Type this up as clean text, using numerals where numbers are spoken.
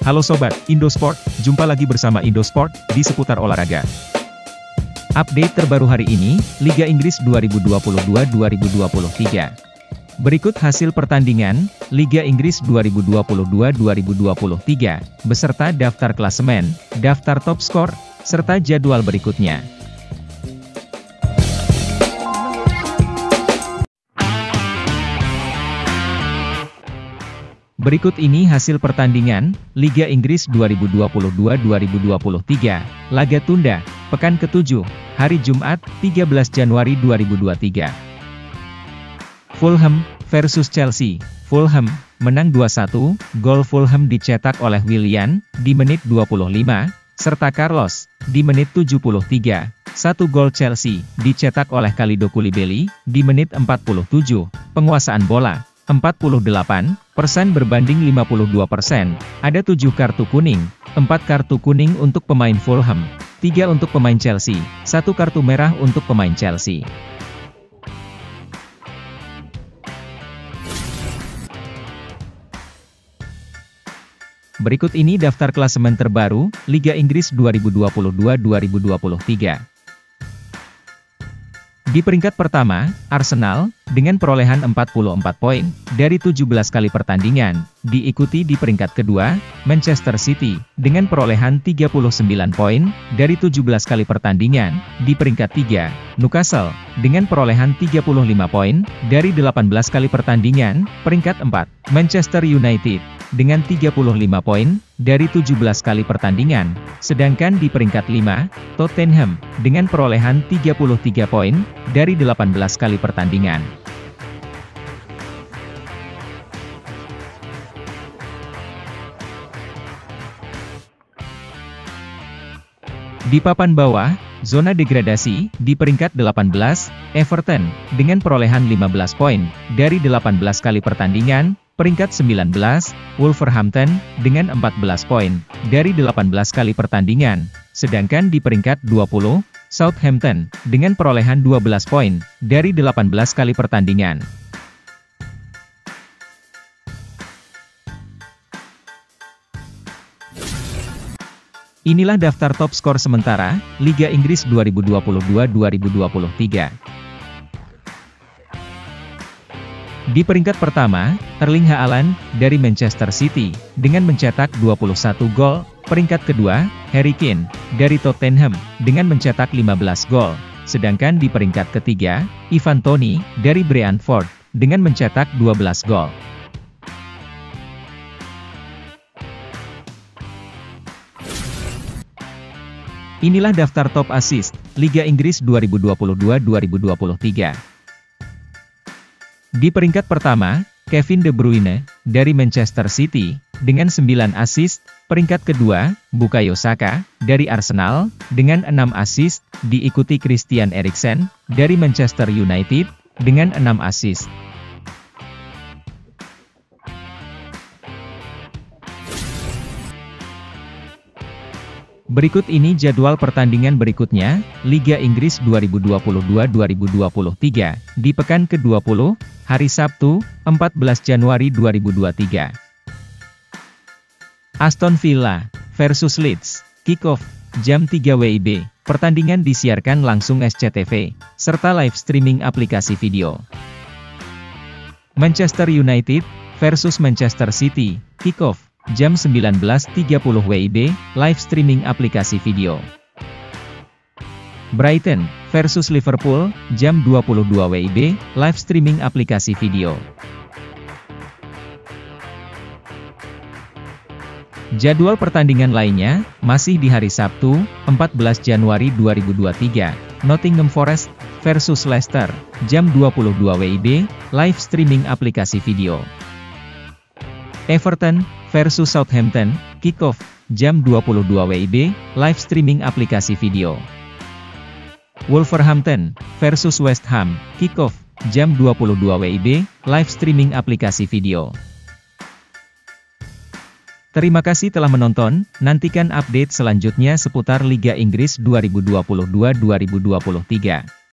Halo Sobat Indosport, jumpa lagi bersama Indosport di seputar olahraga. Update terbaru hari ini, Liga Inggris 2022-2023. Berikut hasil pertandingan, Liga Inggris 2022-2023, beserta daftar klasemen, daftar top skor, serta jadwal berikutnya. Berikut ini hasil pertandingan, Liga Inggris 2022-2023, laga tunda, pekan ke-7, hari Jumat, 13 Januari 2023. Fulham versus Chelsea. Fulham menang 2-1, gol Fulham dicetak oleh Willian di menit 25, serta Carlos di menit 73. 1 gol Chelsea dicetak oleh Kalidou Koulibaly di menit 47. Penguasaan bola 48% berbanding 52%. Ada 7 kartu kuning, 4 kartu kuning untuk pemain Fulham, 3 untuk pemain Chelsea, 1 kartu merah untuk pemain Chelsea. Berikut ini daftar klasemen terbaru, Liga Inggris 2022-2023. Di peringkat pertama, Arsenal, dengan perolehan 44 poin, dari 17 kali pertandingan, diikuti di peringkat kedua, Manchester City, dengan perolehan 39 poin, dari 17 kali pertandingan, di peringkat 3, Newcastle, dengan perolehan 35 poin, dari 18 kali pertandingan, peringkat 4, Manchester United, dengan 35 poin, dari 17 kali pertandingan, sedangkan di peringkat 5, Tottenham, dengan perolehan 33 poin, dari 18 kali pertandingan. Di papan bawah, zona degradasi, di peringkat 18, Everton, dengan perolehan 15 poin, dari 18 kali pertandingan, peringkat 19, Wolverhampton, dengan 14 poin, dari 18 kali pertandingan, sedangkan di peringkat 20, Southampton, dengan perolehan 12 poin, dari 18 kali pertandingan. Inilah daftar top skor sementara, Liga Inggris 2022-2023. Di peringkat pertama, Erling Haaland, dari Manchester City, dengan mencetak 21 gol. Peringkat kedua, Harry Kane, dari Tottenham, dengan mencetak 15 gol. Sedangkan di peringkat ketiga, Ivan Toney, dari Brentford, dengan mencetak 12 gol. Inilah daftar top assist, Liga Inggris 2022-2023. Di peringkat pertama, Kevin De Bruyne, dari Manchester City, dengan 9 assist. Peringkat kedua, Bukayo Saka, dari Arsenal, dengan 6 assist, diikuti Christian Eriksen, dari Manchester United, dengan 6 assist. Berikut ini jadwal pertandingan berikutnya, Liga Inggris 2022-2023, di pekan ke-20, hari Sabtu, 14 Januari 2023. Aston Villa versus Leeds, kick-off, jam 3 WIB, pertandingan disiarkan langsung SCTV, serta live streaming aplikasi video. Manchester United versus Manchester City, kick-off, jam 19.30 WIB, live streaming aplikasi video. Brighton versus Liverpool, jam 22 WIB, live streaming aplikasi video. Jadwal pertandingan lainnya, masih di hari Sabtu, 14 Januari 2023, Nottingham Forest versus Leicester, jam 22 WIB, live streaming aplikasi video. Everton versus Southampton, kick-off, jam 22 WIB, live streaming aplikasi video. Wolverhampton versus West Ham, kick-off, jam 22 WIB, live streaming aplikasi video. Terima kasih telah menonton, nantikan update selanjutnya seputar Liga Inggris 2022-2023.